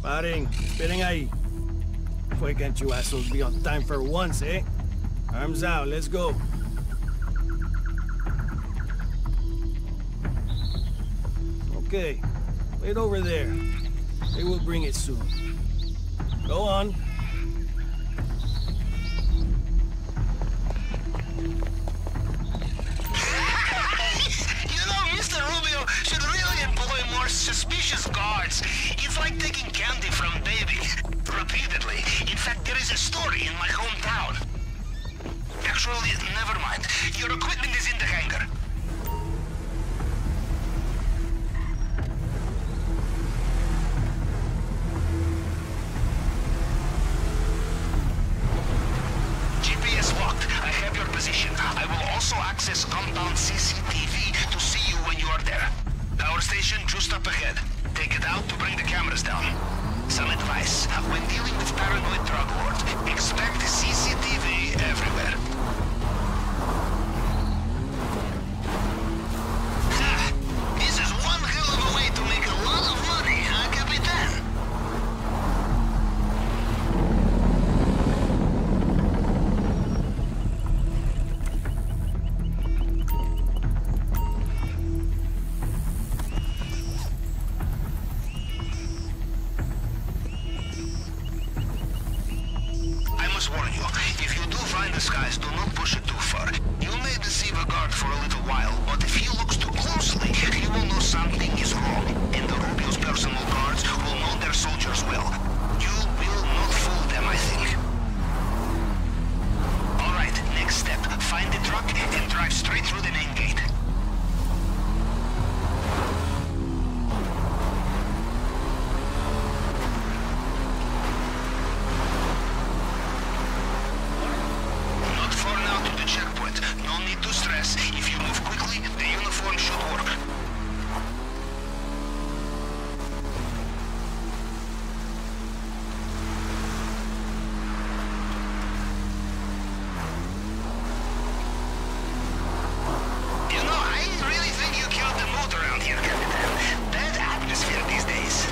Paren, esperen ahí. Why can't you assholes be on time for once, eh? Arms out, let's go. Okay, wait over there. They will bring it soon. Go on. Mr. Rubio should really employ more suspicious guards. It's like taking candy from baby. Repeatedly. In fact, there is a story in my hometown. Actually, never mind. Your equipment is in the hangar. GPS locked. I have your position. I will also access compound CCTV to see you when you are there. Power station just up ahead. Take it out to bring the cameras down. Some advice. When dealing with paranoid drug lords, expect CCTV everywhere. Ha! This is one hell of a way to make a lot of money, huh, Capitan? Warn you, if you do find this guys, do not push it too far. You may deceive a guard for a little while, but if he looks too closely, he will know something is wrong, and the Rubio's personal guards will know their soldiers well. You will not fool them, I think. Alright, next step. Find the truck and drive straight through the main gate. If you move quickly, the uniform should work. You know, I really think you killed the mood around here, Capitan. Bad atmosphere these days.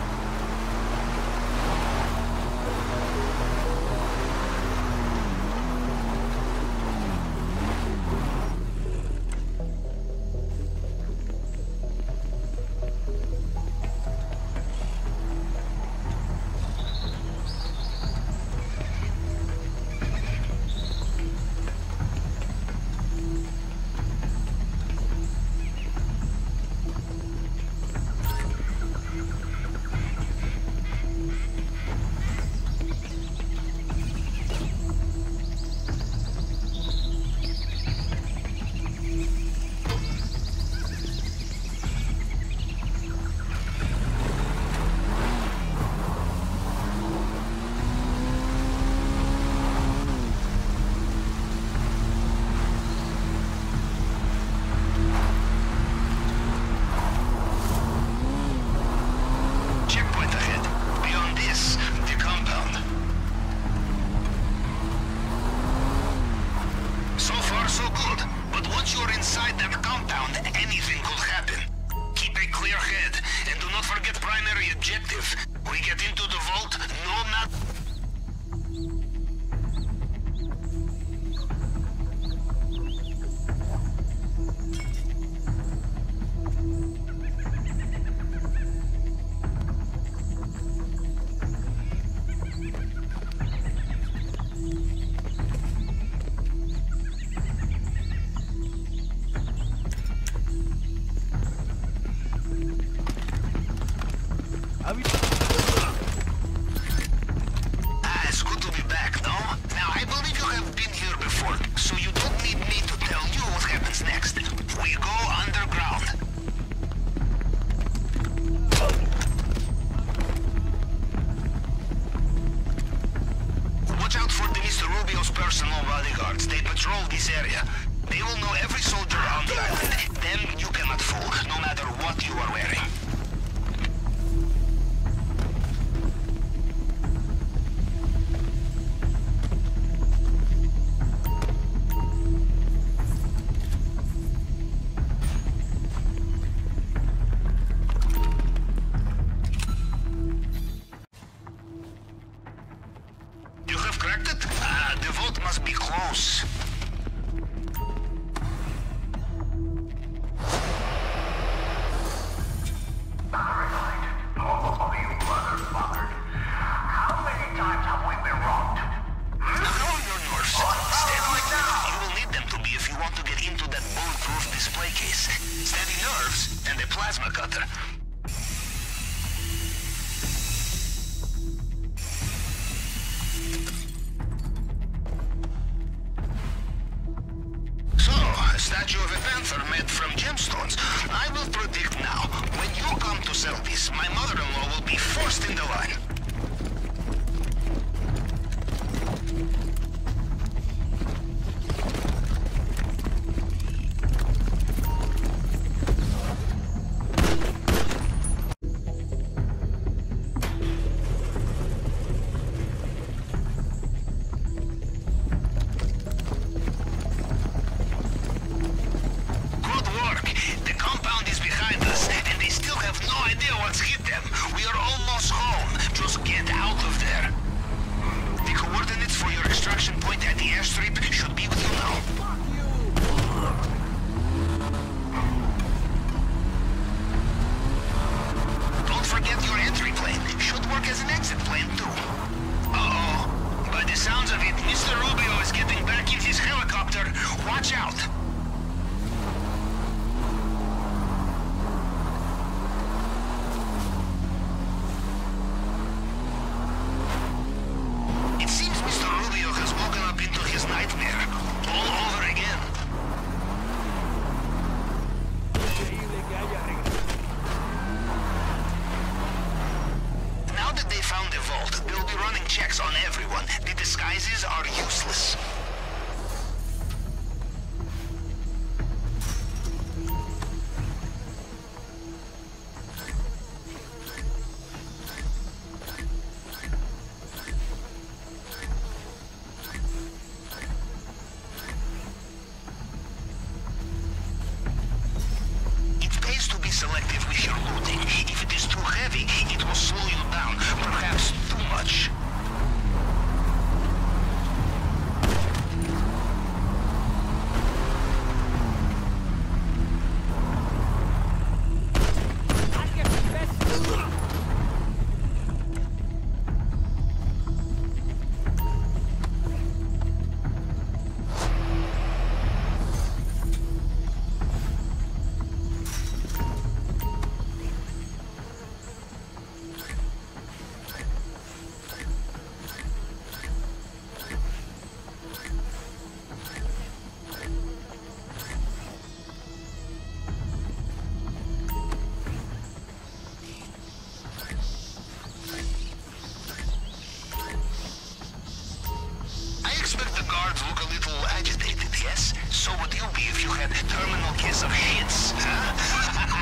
We get into the vault, no matter... It's good to be back, no? Now, I believe you have been here before, so you don't need me to tell you what happens next. We go underground. Watch out for the Mr. Rubio's personal bodyguards. They patrol this area. They will know every soldier on the island. Them you cannot fool, no matter what you are wearing. Cracked it? The vote must be close. Statue of a panther made from gemstones. I will predict now, when you come to sell this, my mother-in-law will be first in the line. Checks on everyone. The disguises are useless. It pays to be selective with your looting. If it is too heavy, it will slow you down, perhaps too much. Look a little agitated, yes? So would you be if you had a terminal case of shits, huh?